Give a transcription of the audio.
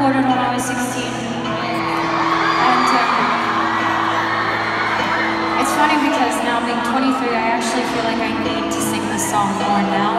recorded when I was 16. And it's funny because now being 23, I actually feel like I need to sing this song more now.